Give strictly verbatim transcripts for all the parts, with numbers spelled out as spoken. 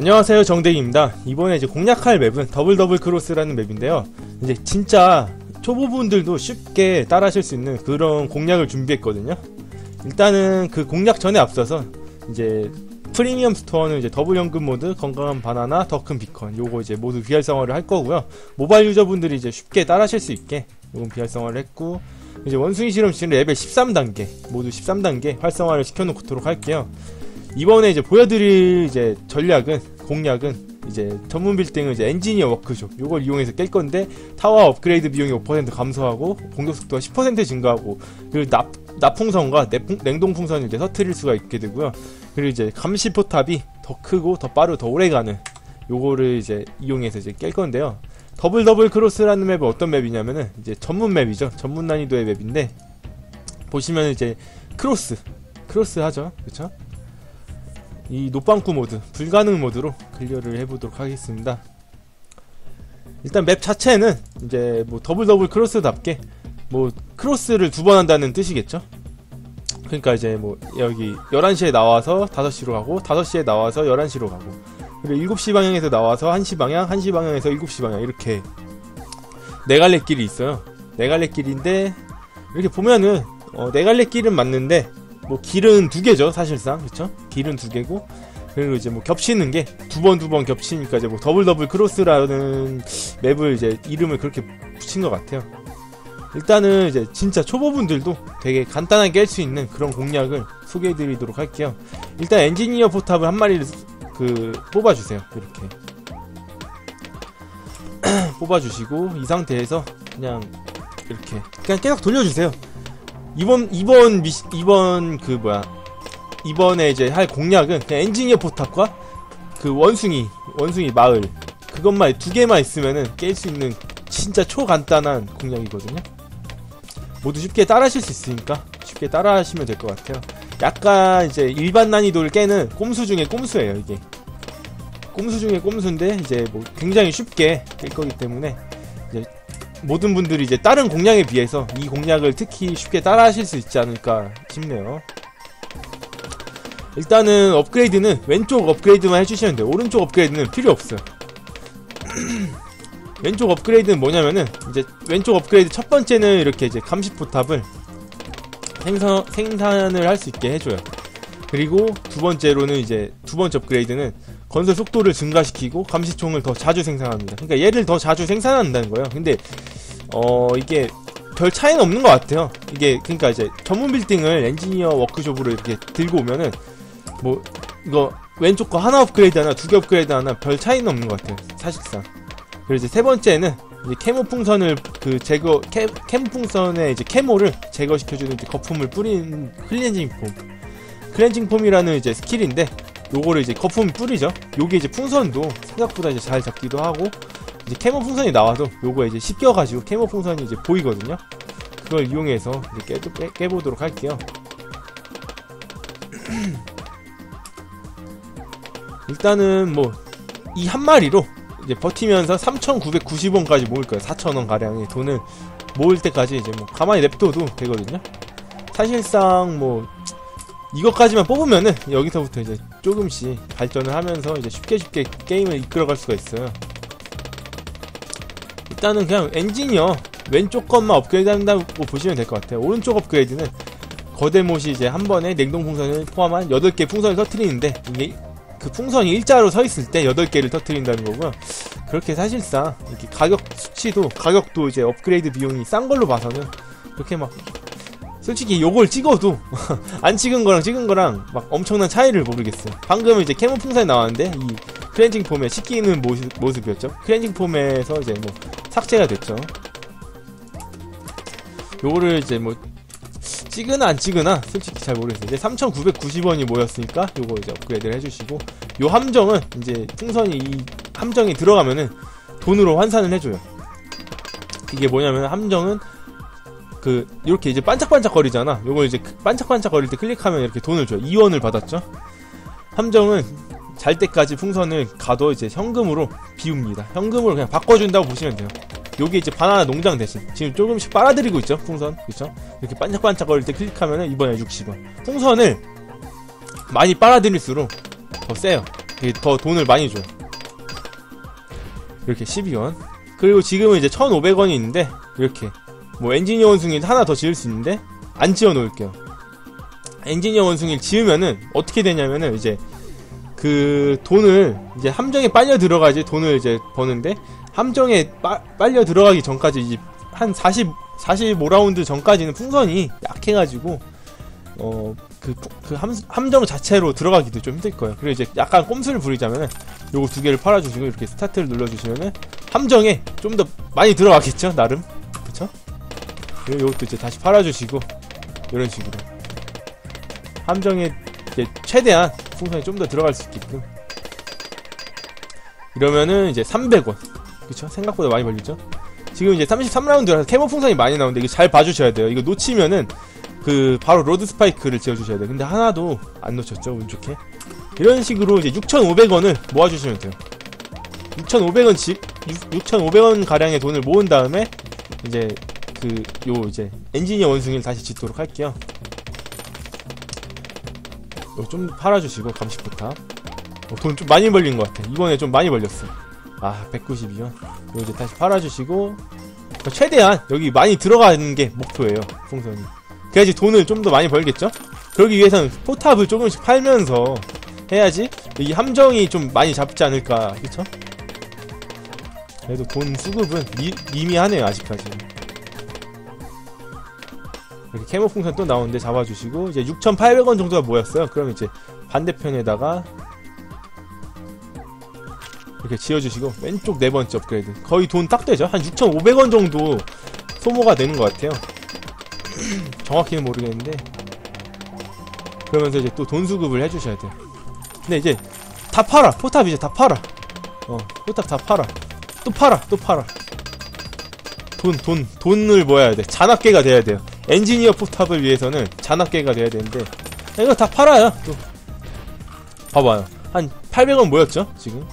안녕하세요, 정대기입니다. 이번에 이제 공략할 맵은 더블 더블 크로스라는 맵인데요. 이제 진짜 초보분들도 쉽게 따라하실 수 있는 그런 공략을 준비했거든요. 일단은 그 공략 전에 앞서서 이제 프리미엄 스토어는 이제 더블 연금 모드, 건강한 바나나, 더 큰 비컨, 요거 이제 모두 비활성화를 할 거고요. 모바일 유저분들이 이제 쉽게 따라하실 수 있게 요건 비활성화를 했고, 이제 원숭이 실험실은 레벨 십삼 단계 모두 십삼 단계 활성화를 시켜놓도록 할게요. 이번에 이제 보여드릴 이제 전략은, 공략은 이제 전문 빌딩은 이제 엔지니어 워크숍 요걸 이용해서 깰 건데, 타워 업그레이드 비용이 오 퍼센트 감소하고 공격 속도가 십 퍼센트 증가하고, 그리고 납, 납풍선과 내풍, 냉동풍선을 이제 터트릴 수가 있게 되고요. 그리고 이제 감시 포탑이 더 크고 더 빠르고 더 오래가는 요거를 이제 이용해서 이제 깰 건데요. 더블 더블 크로스라는 맵은 어떤 맵이냐면은 이제 전문 맵이죠. 전문 난이도의 맵인데, 보시면 이제 크로스 크로스 하죠, 그쵸? 이 노빵꾸 모드, 불가능 모드로 클리어를 해보도록 하겠습니다. 일단 맵 자체는 이제 뭐 더블 더블 크로스답게 뭐 크로스를 두 번 한다는 뜻이겠죠. 그러니까 이제 뭐 여기 열한 시에 나와서 다섯 시로 가고, 다섯 시에 나와서 열한 시로 가고, 그리고 일곱 시 방향에서 나와서 한 시 방향, 한 시 방향에서 일곱 시 방향, 이렇게 네 갈래 길이 있어요. 네 갈래 길인데, 이렇게 보면은 어, 네 갈래 길은 맞는데 뭐 길은 두 개죠, 사실상. 그쵸? 길은 두 개고, 그리고 이제 뭐 겹치는 게 두 번 두 번 겹치니까 이제 뭐 더블 더블 크로스라는 맵을 이제 이름을 그렇게 붙인 것 같아요. 일단은 이제 진짜 초보분들도 되게 간단하게 깰 수 있는 그런 공략을 소개해드리도록 할게요. 일단 엔지니어 포탑을 한 마리를 그 뽑아주세요. 이렇게 뽑아주시고, 이 상태에서 그냥 이렇게 그냥 계속 돌려주세요. 이번 이번 미시, 이번 그 뭐야 이번에 이제 할 공략은 그냥 엔지니어 포탑과 그 원숭이 원숭이 마을, 그것만 두 개만 있으면은 깰 수 있는 진짜 초간단한 공략이거든요. 모두 쉽게 따라하실 수 있으니까 쉽게 따라하시면 될 것 같아요. 약간 이제 일반 난이도를 깨는 꼼수 중에 꼼수예요. 이게 꼼수 중에 꼼수인데 이제 뭐 굉장히 쉽게 깰 거기 때문에 이제 모든 분들이 이제 다른 공략에 비해서 이 공략을 특히 쉽게 따라하실 수 있지 않을까 싶네요. 일단은 업그레이드는 왼쪽 업그레이드만 해주시면 돼요. 오른쪽 업그레이드는 필요 없어요. 왼쪽 업그레이드는 뭐냐면은, 이제 왼쪽 업그레이드 첫 번째는 이렇게 이제 감시 포탑을 생산, 생산을 할 수 있게 해줘요. 그리고 두 번째로는 이제 두 번째 업그레이드는 건설 속도를 증가시키고 감시총을 더 자주 생산합니다. 그러니까 얘를 더 자주 생산한다는 거예요. 근데 어 이게 별 차이는 없는 것 같아요. 이게 그러니까 이제 전문 빌딩을 엔지니어 워크숍으로 이렇게 들고 오면은 뭐 이거 왼쪽 거 하나 업그레이드 하나, 두 개 업그레이드 하나 별 차이는 없는 것 같아요, 사실상. 그리고 이제 세 번째는 이제 캐모 풍선을 그 제거 캐, 캐모 풍선에 이제 캐모를 제거시켜주는 이제 거품을 뿌린 클렌징 폼. 클렌징 폼이라는 이제 스킬인데, 요거를 이제 거품 뿌리죠. 요게 이제 풍선도 생각보다 이제 잘 잡기도 하고, 이제 캐모 풍선이 나와도 요거 이제 씻겨가지고 캐모 풍선이 이제 보이거든요. 그걸 이용해서 이제 깨, 깨, 깨보도록 할게요. 일단은 뭐 이 한 마리로 이제 버티면서 삼천구백구십 원까지 모을 거예요. 사천 원 가량의 돈을 모을 때까지 이제 뭐 가만히 냅둬도 되거든요. 사실상 뭐 이것까지만 뽑으면은 여기서부터 이제 조금씩 발전을 하면서 이제 쉽게 쉽게 게임을 이끌어갈 수가 있어요. 일단은 그냥 엔지니어 왼쪽 것만 업그레이드 한다고 보시면 될 것 같아요. 오른쪽 업그레이드는 거대못이 이제 한 번에 냉동풍선을 포함한 여덟 개 풍선을 터트리는데, 이게 그 풍선이 일자로 서 있을 때 여덟 개를 터트린다는 거고요. 그렇게 사실상 이렇게 가격 수치도, 가격도 이제 업그레이드 비용이 싼 걸로 봐서는 그렇게 막 솔직히 요걸 찍어도 안 찍은 거랑 찍은 거랑 막 엄청난 차이를 모르겠어요. 방금은 이제 캐모 풍선이 나왔는데 이 클렌징 폼에 씻기는 모습, 모습이었죠. 클렌징 폼에서 이제 뭐 삭제가 됐죠. 요거를 이제 뭐 찍으나 안 찍으나 솔직히 잘 모르겠어요. 이제 삼천구백구십 원이 모였으니까 요거 이제 업그레이드를 해주시고, 요 함정은 이제 풍선이 이 함정이 들어가면은 돈으로 환산을 해줘요. 이게 뭐냐면 함정은 그 이렇게 이제 반짝반짝 거리잖아. 요걸 이제 반짝반짝 거릴 때 클릭하면 이렇게 돈을 줘요. 이 원을 받았죠. 함정은 잘 때까지 풍선을 가도 이제 현금으로 비웁니다. 현금으로 그냥 바꿔준다고 보시면 돼요. 요게 이제 바나나 농장 대신 지금 조금씩 빨아들이고 있죠, 풍선. 그쵸? 이렇게 반짝반짝 거릴 때 클릭하면은 이번에 육십 원. 풍선을 많이 빨아들일수록 더 세요. 더 돈을 많이 줘요. 이렇게 십이 원. 그리고 지금은 이제 천오백 원이 있는데 이렇게 뭐 엔지니어 원숭이 하나 더 지을 수 있는데 안 지어 놓을게요. 엔지니어 원숭이를 지으면은 어떻게 되냐면은 이제 그 돈을 이제 함정에 빨려 들어가지 돈을 이제 버는데, 함정에 빠, 빨려 들어가기 전까지 이제 한 사십, 사십오 라운드 전까지는 풍선이 약해가지고 어 그 그 함정 자체로 들어가기도 좀 힘들 거예요. 그리고 이제 약간 꼼수를 부리자면은 요거 두 개를 팔아주시고 이렇게 스타트를 눌러주시면은 함정에 좀 더 많이 들어가겠죠, 나름. 그쵸? 그리고 요것도 이제 다시 팔아주시고 이런 식으로 함정에 이제 최대한 풍선이 좀 더 들어갈 수 있게끔. 이러면은 이제 삼백 원. 그쵸? 생각보다 많이 벌리죠? 지금 이제 삼십삼 라운드라서 캐모 풍선이 많이 나오는데 이거 잘 봐주셔야 돼요. 이거 놓치면은 그 바로 로드 스파이크를 지어주셔야 돼요. 근데 하나도 안 놓쳤죠, 운 좋게. 이런 식으로 이제 육천오백 원을 모아주시면 돼요. 육천오백 원 지, 육천오백 원 가량의 돈을 모은 다음에 이제 그 요 이제 엔지니어 원숭이를 다시 짓도록 할게요. 요 좀 팔아주시고 감시포탑. 어, 돈 좀 많이 벌린 것 같아. 이번에 좀 많이 벌렸어. 아, 백구십이 원. 요 이제 다시 팔아주시고 최대한 여기 많이 들어가는 게 목표예요, 풍선이. 그래야지 돈을 좀 더 많이 벌겠죠? 그러기 위해서는 포탑을 조금씩 팔면서 해야지 이 함정이 좀 많이 잡지 않을까, 그쵸? 그래도 돈 수급은 미, 미미하네요, 아직까지. 이렇게 캐모 풍선 또 나오는데 잡아주시고 이제 육천팔백 원 정도가 모였어요. 그럼 이제 반대편에다가 이렇게 지어주시고 왼쪽 네 번째 업그레이드. 거의 돈 딱 되죠? 한 육천오백 원 정도 소모가 되는 것 같아요. 정확히는 모르겠는데. 그러면서 이제 또 돈 수급을 해주셔야 돼요. 근데 이제 다 팔아. 포탑 이제 다 팔아. 어, 포탑 다 팔아. 또 팔아. 또 팔아. 돈, 돈, 돈을 모아야 돼. 잔압계가 돼야 돼요. 엔지니어 포탑을 위해서는 잔압계가 돼야 되는데 이거 다 팔아요. 또 봐봐요. 한 팔백 원 모였죠, 지금.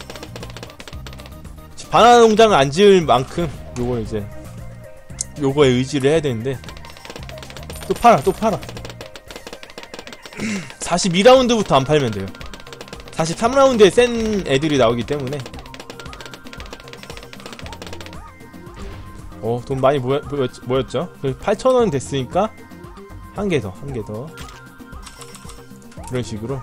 바나나 농장을 안 지을 만큼 요거 이제 요거에 의지를 해야 되는데 또 팔아, 또 팔아. 사십이 라운드부터 안 팔면 돼요. 사십삼 라운드에 센 애들이 나오기 때문에. 어, 돈 많이 모였, 모였, 모였죠? 팔천 원 됐으니까 한 개 더, 한 개 더. 이런 식으로.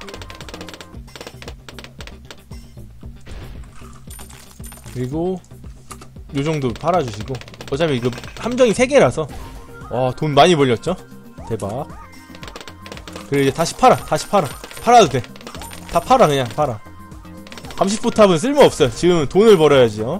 그리고 요정도 팔아주시고. 어차피 이거 함정이 세 개라서 와, 돈 많이 벌렸죠? 대박. 그리고 이제 다시 팔아, 다시 팔아. 팔아도 돼. 다 팔아, 그냥 팔아. 감시포탑은 쓸모없어요. 지금 돈을 벌어야지요.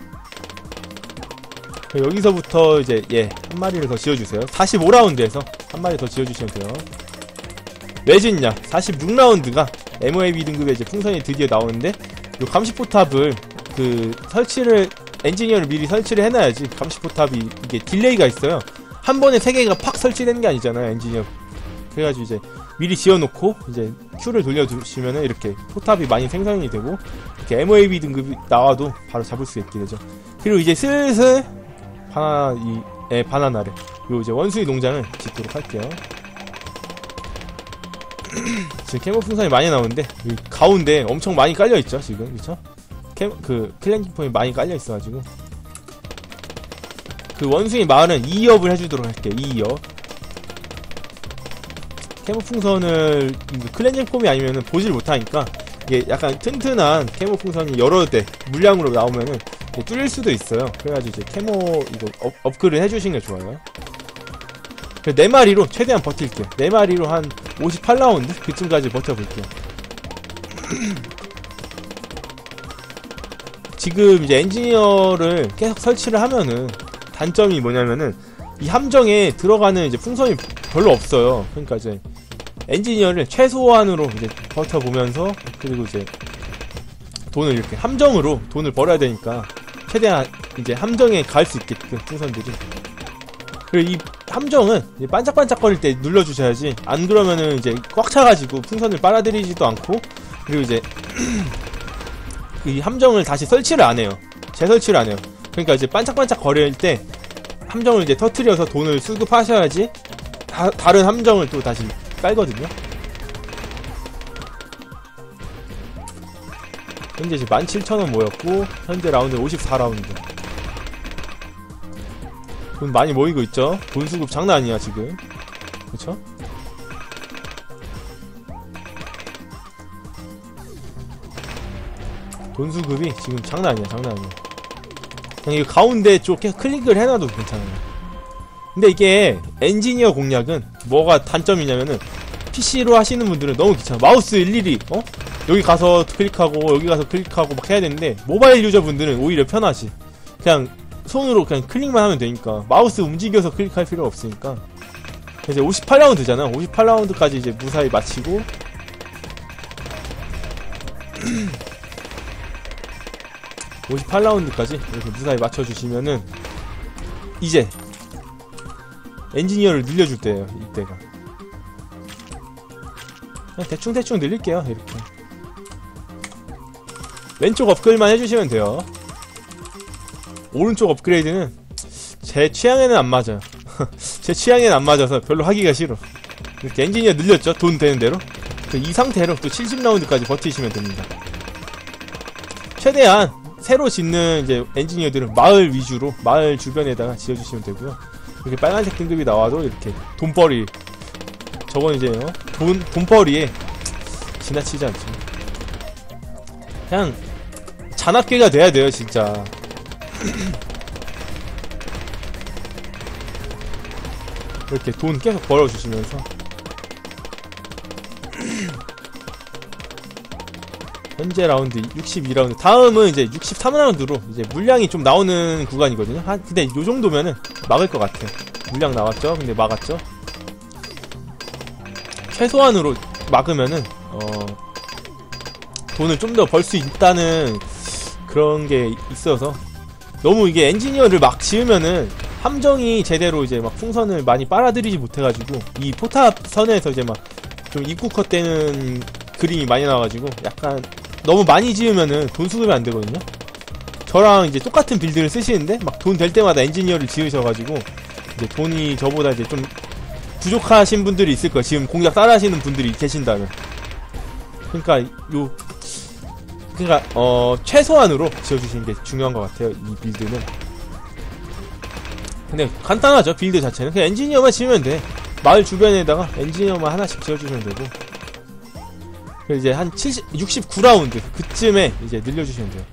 여기서부터 이제 예, 한 마리를 더 지어주세요. 사십오 라운드에서 한 마리 더 지어주시면 돼요. 왜 짓냐? 사십육 라운드가 엠오에이비 등급의 이제 풍선이 드디어 나오는데 요 감시포탑을 그 설치를 엔지니어를 미리 설치를 해놔야지. 감시포탑이 이게 딜레이가 있어요. 한 번에 세 개가 팍 설치되는 게 아니잖아요, 엔지니어. 그래가지고 이제 미리 지어놓고 이제 Q를 돌려주시면은 이렇게 포탑이 많이 생성이 되고 이렇게 엠오에이비 등급이 나와도 바로 잡을 수 있게 되죠. 그리고 이제 슬슬 바나나 이 에, 바나나를 요 이제 원숭이 농장을 짓도록 할게요. 지금 캐모 풍선이 많이 나오는데 이 가운데 엄청 많이 깔려 있죠, 지금. 그쵸? 캐모, 그 클렌징 폼이 많이 깔려 있어가지고 그 원숭이 마을은 이 업을 해주도록 할게요. 이 업. 캐모 풍선을 클렌징 폼이 아니면은 보질 못하니까 이게 약간 튼튼한 캐모 풍선이 여러 대 물량으로 나오면은 뚫릴 수도 있어요. 그래가지고 이제 캐모 이거 업, 업글을 해주시는 게 좋아요. 네 마리로 최대한 버틸게요. 네 마리로 한 오십팔 라운드? 그쯤까지 버텨볼게요. 지금 이제 엔지니어를 계속 설치를 하면은 단점이 뭐냐면은 이 함정에 들어가는 이제 풍선이 별로 없어요. 그러니까 이제 엔지니어를 최소한으로 이제 버텨보면서 그리고 이제 돈을 이렇게 함정으로 돈을 벌어야 되니까 최대한 이제 함정에 갈 수 있게끔 풍선들이. 그리고 이 함정은 이제 반짝반짝거릴 때 눌러주셔야지. 안 그러면은 이제 꽉 차가지고 풍선을 빨아들이지도 않고. 그리고 이제 이 함정을 다시 설치를 안 해요. 재설치를 안 해요. 그러니까 이제 반짝반짝거릴 때 함정을 이제 터트려서 돈을 수급하셔야지 다, 다른 함정을 또 다시 깔거든요. 현재 지금 만 칠천 원 모였고, 현재 라운드 오십사 라운드. 돈 많이 모이고 있죠? 돈 수급 장난 아니야, 지금. 그쵸? 돈 수급이 지금 장난 아니야, 장난 아니야. 그냥 이 가운데 쪽 계속 클릭을 해놔도 괜찮아요. 근데 이게 엔지니어 공략은 뭐가 단점이냐면은 피시로 하시는 분들은 너무 귀찮아. 마우스 일일이 어? 여기 가서 클릭하고 여기 가서 클릭하고 막 해야 되는데, 모바일 유저분들은 오히려 편하지. 그냥 손으로 그냥 클릭만 하면 되니까 마우스 움직여서 클릭할 필요가 없으니까. 이제 오십팔 라운드잖아. 오십팔 라운드까지 이제 무사히 마치고 오십팔 라운드까지 이렇게 무사히 맞춰주시면은 이제 엔지니어를 늘려줄 때예요. 이때가 그냥 대충대충 늘릴게요. 이렇게 왼쪽 업글만 해주시면 돼요. 오른쪽 업그레이드는 제 취향에는 안 맞아요. 제 취향에는 안 맞아서 별로 하기가 싫어. 이렇게 엔지니어 늘렸죠? 돈 되는 대로. 이 상태로 또 칠십 라운드까지 버티시면 됩니다. 최대한 새로 짓는 이제 엔지니어들은 마을 위주로, 마을 주변에다가 지어주시면 되고요. 이렇게 빨간색 등급이 나와도 이렇게 돈벌이, 저건 이제 어? 돈, 돈벌이에 지나치지 않죠. 그냥 잔악계가 돼야 돼요, 진짜. 이렇게 돈 계속 벌어주시면서 현재 라운드 육십이 라운드, 다음은 이제 육십삼 라운드로 이제 물량이 좀 나오는 구간이거든요. 한 근데 요 정도면은 막을 것 같아요. 물량 나왔죠? 근데 막았죠? 최소한으로 막으면은 어 돈을 좀 더 벌 수 있다는 그런 게 있어서, 너무 이게 엔지니어를 막 지으면은 함정이 제대로 이제 막 풍선을 많이 빨아들이지 못해가지고 이 포탑 선에서 이제 막 좀 입구 컷되는 그림이 많이 나와가지고 약간 너무 많이 지으면은 돈 수급이 안 되거든요. 저랑 이제 똑같은 빌드를 쓰시는데 막 돈 될 때마다 엔지니어를 지으셔가지고 이제 돈이 저보다 이제 좀 부족하신 분들이 있을 거예요. 지금 공략 따라 하시는 분들이 계신다면. 그러니까 요 그러니까 어 최소한으로 지어주시는 게 중요한 것 같아요, 이 빌드는. 근데 간단하죠, 빌드 자체는. 그냥 엔지니어만 지으면 돼. 마을 주변에다가 엔지니어만 하나씩 지어주시면 되고. 그리고 이제 한 칠십, 육십구 라운드 그쯤에 이제 늘려주시면 돼요.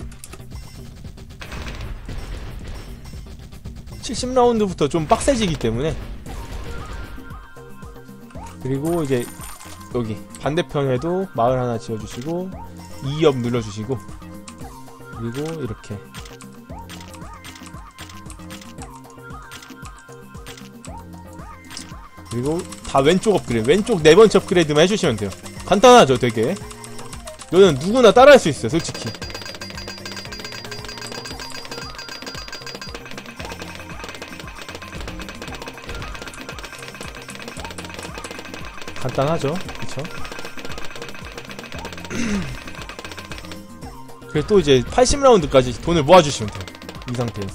칠십 라운드부터 좀 빡세지기 때문에. 그리고 이제 여기 반대편에도 마을 하나 지어주시고 이 업 눌러주시고, 그리고 이렇게 그리고 다 왼쪽 업그레이드, 왼쪽 네 번째 업그레이드만 해주시면 돼요. 간단하죠, 되게. 이거는 누구나 따라할 수 있어요, 솔직히. 간단하죠, 그쵸? 그리고 또 이제 팔십 라운드까지 돈을 모아주시면 돼요, 이 상태에서.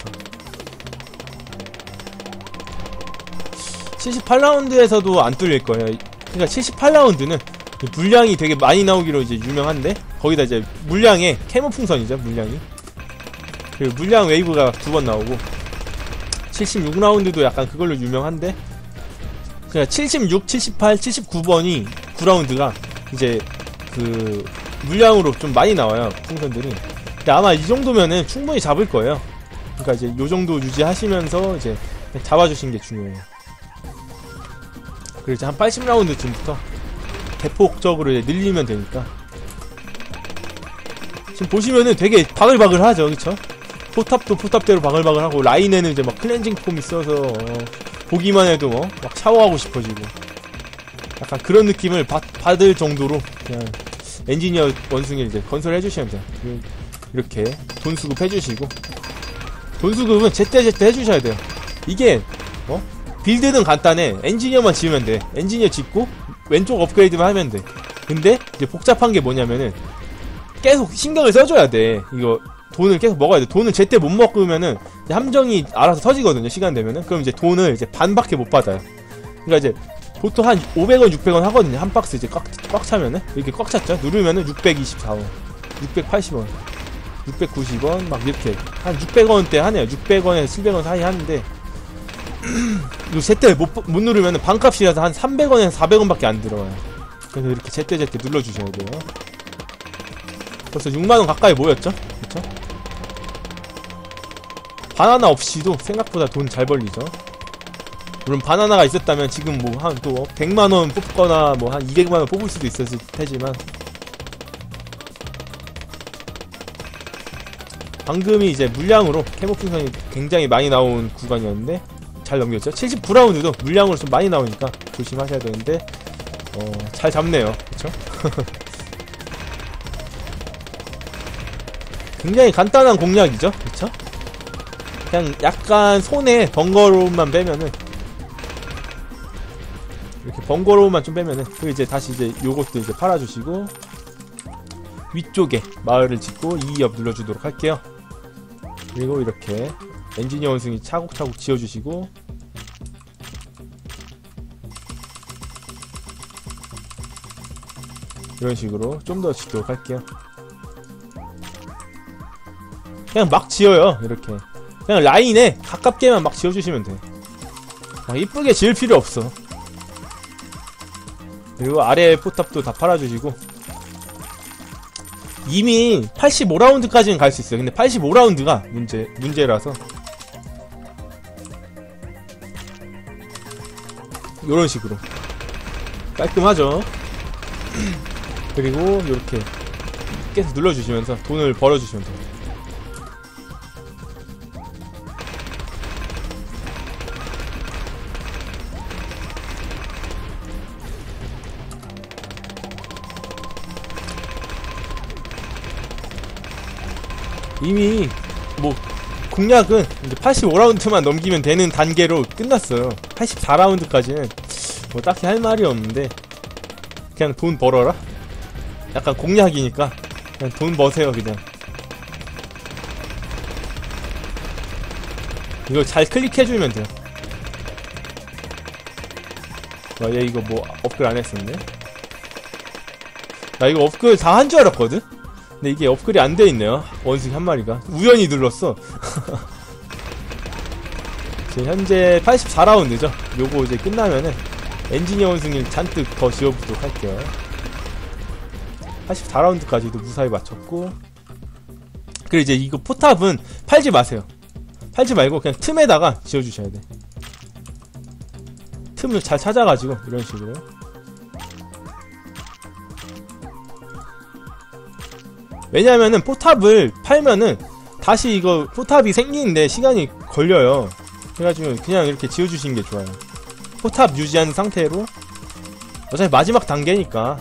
칠십팔 라운드에서도 안 뚫릴 거예요. 그러니까 칠십팔 라운드는 물량이 되게 많이 나오기로 이제 유명한데, 거기다 이제 물량에 캐모 풍선이죠, 물량이. 그리고 물량 웨이브가 두 번 나오고, 칠십육 라운드도 약간 그걸로 유명한데, 그러니까 칠십육, 칠십팔, 칠십구 번이 구 라운드가 이제 그 물량으로 좀 많이 나와요, 풍선들이. 근데 아마 이 정도면은 충분히 잡을 거예요. 그러니까 이제 요 정도 유지하시면서 이제 잡아주시는 게 중요해요. 그리고 이제 한 팔십 라운드쯤부터 대폭적으로 이제 늘리면 되니까. 지금 보시면은 되게 바글바글 하죠, 그쵸? 포탑도 포탑대로 바글바글하고, 라인에는 이제 막 클렌징 폼 있어서 어, 보기만 해도 뭐 막 샤워하고 싶어지고, 약간 그런 느낌을 받, 받을 정도로 그냥 엔지니어 원숭이를 이제 건설해 주시면 돼요. 이렇게 돈 수급 해주시고, 돈 수급은 제때제때 해주셔야 돼요. 이게 어? 빌드는 간단해. 엔지니어만 지으면 돼. 엔지니어 짓고 왼쪽 업그레이드만 하면 돼. 근데 이제 복잡한 게 뭐냐면은 계속 신경을 써줘야 돼. 이거 돈을 계속 먹어야 돼. 돈을 제때 못 먹으면은 함정이 알아서 터지거든요, 시간 되면은. 그럼 이제 돈을 이제 반밖에 못 받아요. 그러니까 이제 보통 한 오백 원, 육백 원 하거든요, 한 박스 이제 꽉, 꽉 차면은. 이렇게 꽉 찼죠? 누르면은 육백이십사 원. 육백팔십 원, 육백구십 원 막 이렇게 한 육백 원대 하네요. 육백 원에서 칠백 원 사이 하는데 이 제때 못, 못 누르면 반값이라서 한 삼백 원에서 사백 원 밖에 안 들어와요. 그래서 이렇게 제때 제때 눌러주셔야 돼요. 벌써 육만 원 가까이 모였죠? 그쵸? 바나나 없이도 생각보다 돈 잘 벌리죠. 물론 바나나가 있었다면 지금 뭐 한 또 백만 원 뽑거나 뭐 한 이백만 원 뽑을 수도 있었을 테지만 방금이 이제 물량으로 캐모풍선이 굉장히 많이 나온 구간이었는데 잘 넘겼죠. 칠십구 라운드도 물량으로 좀 많이 나오니까 조심하셔야 되는데 어, 잘 잡네요. 그쵸? 굉장히 간단한 공략이죠. 그쵸? 그냥 약간 손에 번거로움만 빼면은 이렇게 번거로움만 좀 빼면은 그 이제 다시 이제 요것도 이제 팔아주시고 위쪽에 마을을 짓고 이 업 눌러주도록 할게요. 그리고 이렇게 엔지니어 원숭이 차곡차곡 지어주시고 이런 식으로 좀 더 짓도록 할게요. 그냥 막 지어요. 이렇게 그냥 라인에 가깝게만 막 지어주시면 돼. 막 이쁘게 지을 필요 없어. 그리고 아래 포탑도 다 팔아주시고 이미 팔십오 라운드까지는 갈 수 있어요. 근데 팔십오 라운드가 문제, 문제라서 요런 식으로 깔끔하죠. 그리고 요렇게 계속 눌러주시면서 돈을 벌어주시면 돼요. 이미 뭐 공략은 이제 팔십오 라운드만 넘기면 되는 단계로 끝났어요. 팔십사 라운드까지는 뭐 딱히 할 말이 없는데 그냥 돈 벌어라? 약간 공략이니까 그냥 돈 버세요. 그냥 이거 잘 클릭해주면 돼요. 와, 얘 이거 뭐 업글 안 했었네. 나 이거 업글 다 한 줄 알았거든? 근데 이게 업글이 안 돼 있네요. 원숭이 한 마리가 우연히 눌렀어. 지금 현재 팔십사 라운드죠. 요거 이제 끝나면은 엔지니어 원숭이를 잔뜩 더 지어보도록 할게요. 팔십사 라운드까지도 무사히 맞췄고 그리고 이제 이거 포탑은 팔지 마세요. 팔지 말고 그냥 틈에다가 지어주셔야 돼. 틈을 잘 찾아가지고 이런 식으로 왜냐면은 포탑을 팔면은 다시 이거 포탑이 생기는데 시간이 걸려요. 그래가지고 그냥 이렇게 지어주시는 게 좋아요. 포탑 유지한 상태로 어차피 마지막 단계니까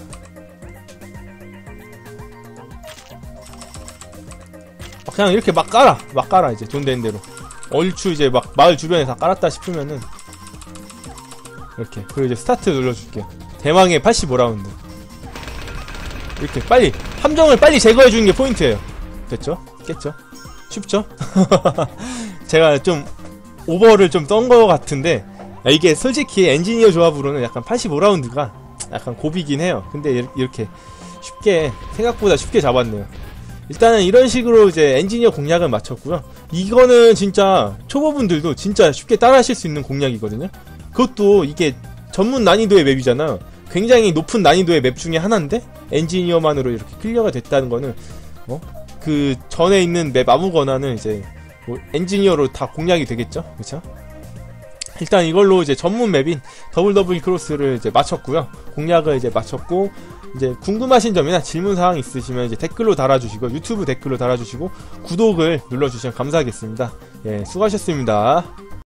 그냥 이렇게 막 깔아 막 깔아 이제 돈 되는 대로 얼추 이제 막 마을 주변에 다 깔았다 싶으면은 이렇게 그리고 이제 스타트 눌러줄게요. 대망의 팔십오 라운드 이렇게 빨리 함정을 빨리 제거해주는 게 포인트예요. 됐죠? 깼죠? 쉽죠? 제가 좀 오버를 좀 떤 거 같은데 이게 솔직히 엔지니어 조합으로는 약간 팔십오 라운드가 약간 고비긴 해요. 근데 이렇게 쉽게 생각보다 쉽게 잡았네요. 일단은 이런 식으로 이제 엔지니어 공략을 마쳤고요. 이거는 진짜 초보분들도 진짜 쉽게 따라하실 수 있는 공략이거든요. 그것도 이게 전문 난이도의 맵이잖아. 굉장히 높은 난이도의 맵 중에 하나인데 엔지니어만으로 이렇게 클리어가 됐다는 거는 어? 그 전에 있는 맵 아무거나는 이제 뭐 엔지니어로 다 공략이 되겠죠? 그쵸? 일단 이걸로 이제 전문 맵인 더블 더블 크로스를 이제 마쳤고요. 공략을 이제 마쳤고 이제 궁금하신 점이나 질문사항 있으시면 이제 댓글로 달아주시고 유튜브 댓글로 달아주시고 구독을 눌러주시면 감사하겠습니다. 예, 수고하셨습니다.